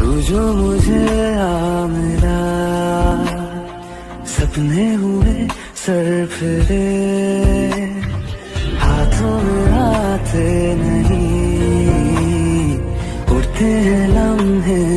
जो मुझे आ मिला, सपने हुए सर फिरे, हाथों में आते नहीं, उड़ते हैं लम्हे